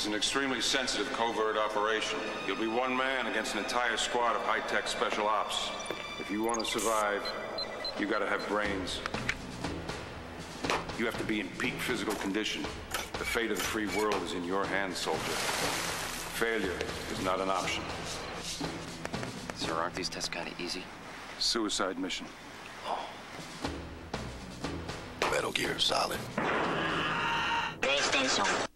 an extremely sensitive covert operation. You'll be one man against an entire squad of high-tech special ops. If you want to survive, you gotta have brains. You have to be in peak physical condition. The fate of the free world is in your hands, soldier. Failure is not an option. Sir, aren't these tests kind of easy? Suicide mission. Oh. Metal Gear Solid. PlayStation